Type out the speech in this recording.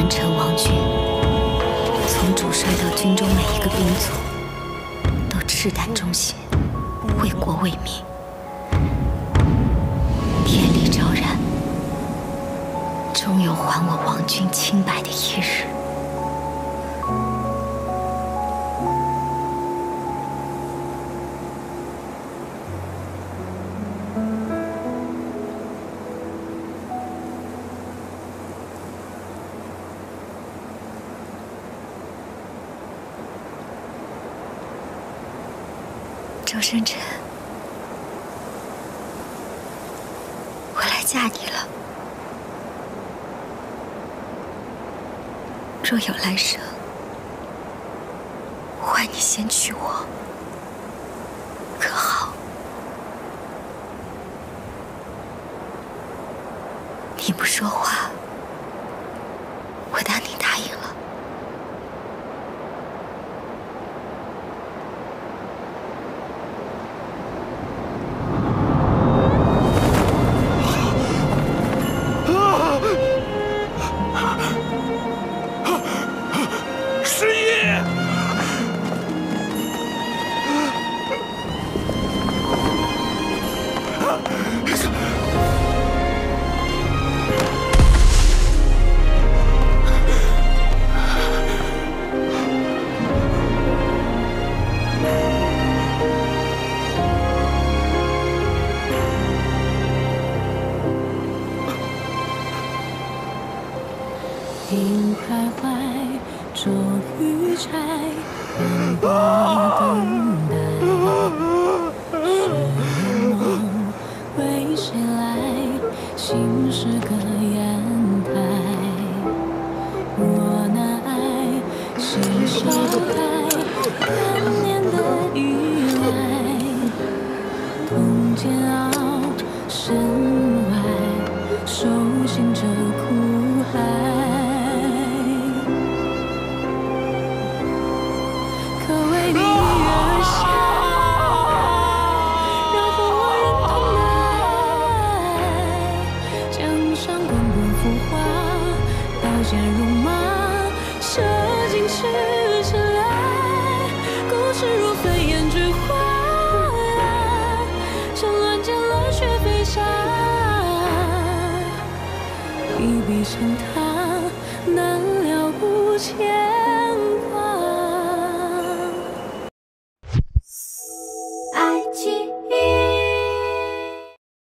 文臣王军，从主帅到军中每一个兵卒，都赤胆忠心，为国为民，天理昭然，终有还我王军清白的一日。 周生辰，我来嫁你了。若有来生，唤你先娶我，可好？你不说话，我当你答应了。 影徘徊，捉鱼柴，愿你等待。是梦为谁来？心是个砚台。若那爱，心烧开，万年的依赖，痛煎熬，身外，手心着苦海。 剑戎马，射进赤尘埃，故事如飞燕之花，趁乱箭热血飞沙，一笔成他，难了无牵。